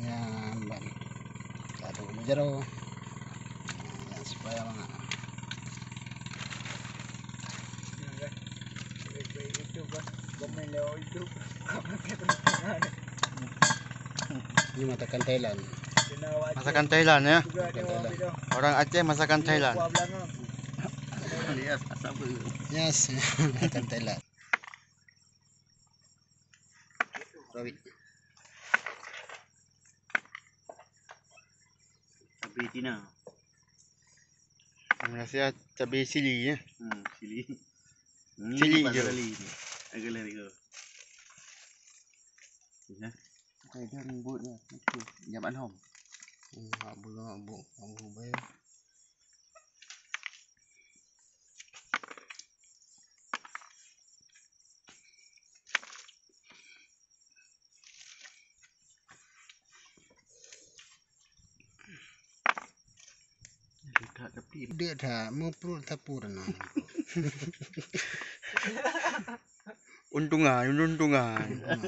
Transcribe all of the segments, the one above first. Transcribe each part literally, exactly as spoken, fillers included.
Yan, ban. Taruh di jero. Yan, supaya mga ini masakan Thailand. Masakan Thailand ya. Masakan Thailand. Orang Aceh masakan Thailand. Yes, masakan Thailand. Rawit. Cabai Cina. Malaysia cabai sili ya. Hmm, sili. Sili je. Agak lari ke. Ya. Kayak dia rembut ya. Okey. Jaman hom. Mak bulu bu, bu bayar. Tak tapi Dia dah mau perlu tapurna. Untungan, untungan.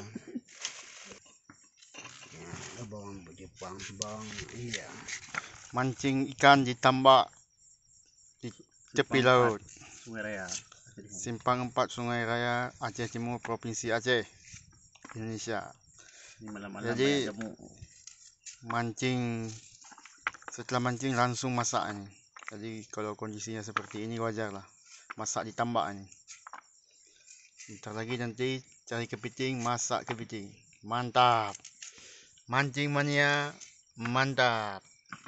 Bawang Jepang, bawang iya. Mancing ikan di tambak di tepi laut. Sungai Raya. Simpang empat Sungai Raya, Aceh Timur, Provinsi Aceh, Indonesia. Ini malam-malam Jadi- banyak jamu. Mancing, setelah mancing langsung masak ni. Jadi kalau kondisinya seperti ini wajar lah masak di tambak ni. Bentar lagi nanti cari kepiting, masak kepiting. Mantap. Mancing mania, mantap.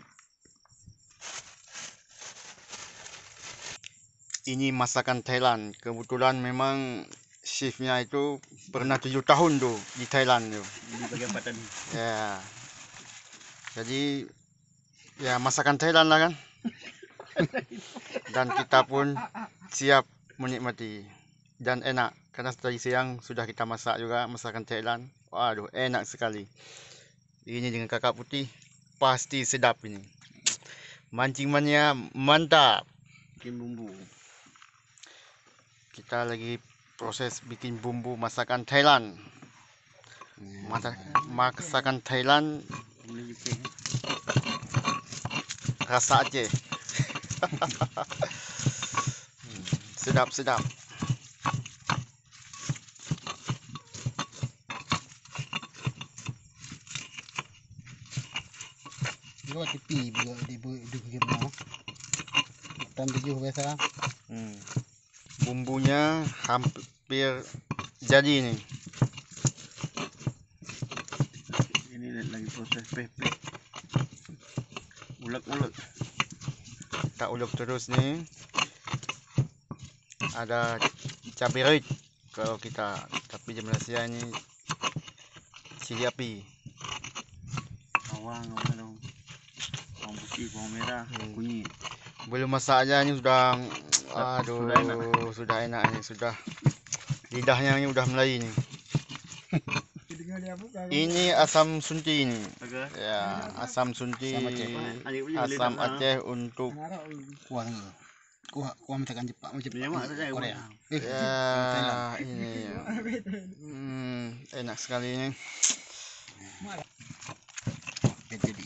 Ini masakan Thailand. Kebetulan memang chefnya itu pernah tujuh tahun tu di Thailand tu. Di bagian Patan. Ya. Jadi ya masakan Thailand lah kan. Dan kita pun siap menikmati dan enak karena tadi siang sudah kita masak juga masakan Thailand. Waduh, enak sekali. Ini dengan kakak putih pasti sedap ini. Mancing mania mantap. Bikin bumbu. Kita lagi proses bikin bumbu masakan Thailand. Masak, masakan Thailand Boleh juga. rasa Aceh. Sedap sedap. Dua tipi juga di di gimana? Tan tujuh biasa. Hmm. Bumbunya hampir jadi nih. Ini lagi proses pepek. Ulek-ulek. Kita ulek terus nih. Ada cabai rawit kalau kita, tapi di Malaysia ini cili api. Bawang, bawang dong. Bawang putih, bawang merah, Hmm. kunyit. Belum masak aja ini sudah, aduh, Sudah enak. sudah enak ini, sudah lidahnya ini udah mulai nih. Ini asam sunti ini. Agak. Ya, asam sunti, Asam Aceh. asam Aceh untuk Kuah ni. Kuah kuah masakan Jepang, macam Dia mak saya Korea. buat. Eh, Thailand. ya ini. Hmm, enak sekali ini. Jadi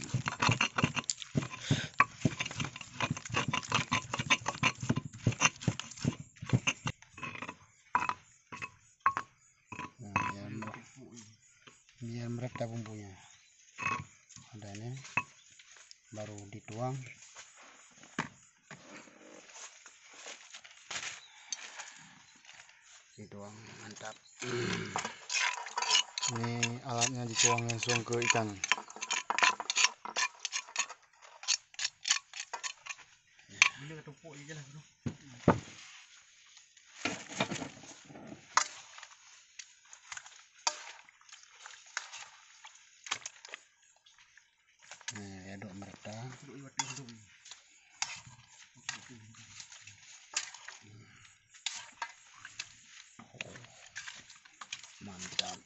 Nah, biar mer- biar merata bumbunya. Ada ini baru dituang. Dituang mantap. Ini alatnya dituang langsung ke ikan. Bila tumpuk je lah bro. Nah, aduk merata. Mantap.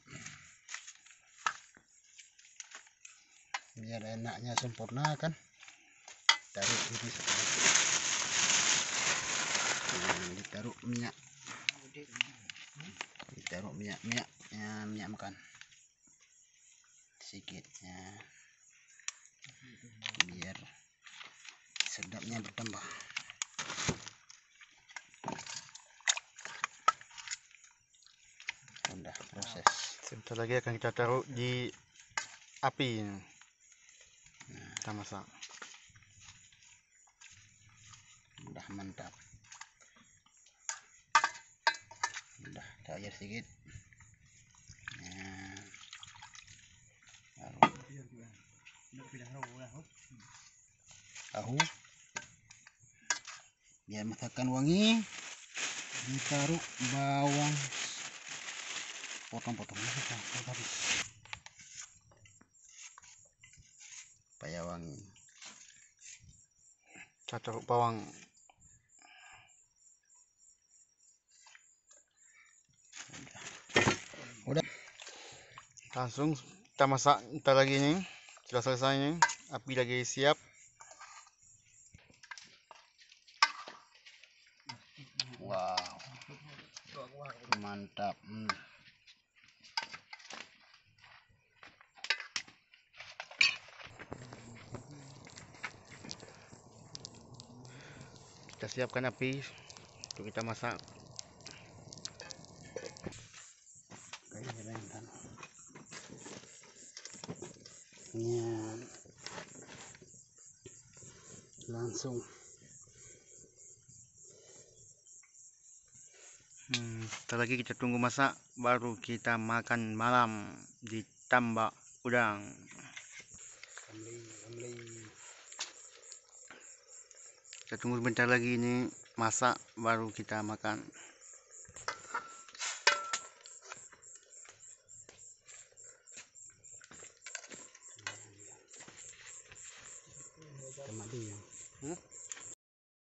Biar enaknya sempurna kan. Taruh ini sekali. Nah, ditaruh minyak. Ditaruh minyak minyak ya, minyak makan sedikit ya. biar sedapnya bertambah. Udah proses. Sebentar lagi akan kita taruh di api. Kita masak. Udah mantap. Udah kita air sedikit. Nah, baru tahu biar masakan wangi, ditaruh bawang potong-potong supaya wangi. Kita taruh bawang. Udah Langsung kita masak. Ntar lagi nih sudah selesai nih, api lagi siap. wow, mantap. hmm. Kita siapkan api untuk kita masak. Ya, langsung Hmm, setelah lagi kita tunggu masak, baru kita makan malam ditambah udang. Kita tunggu sebentar lagi ini masak, baru kita makan. tomat dia. Hmm?